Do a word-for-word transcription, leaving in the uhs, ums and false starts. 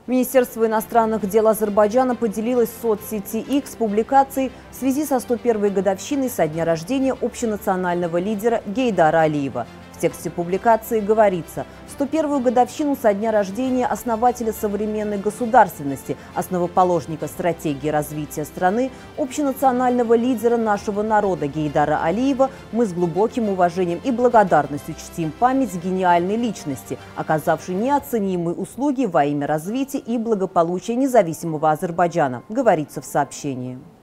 Министерство иностранных дел Азербайджана поделилось в соцсети X публикацией в связи со сто первой годовщиной со дня рождения общенационального лидера Гейдара Алиева. В тексте публикации говорится: в сто первую годовщину со дня рождения основателя современной государственности, основоположника стратегии развития страны, общенационального лидера нашего народа Гейдара Алиева, мы с глубоким уважением и благодарностью чтим память гениальной личности, оказавшей неоценимые услуги во имя развития и благополучия независимого Азербайджана, говорится в сообщении.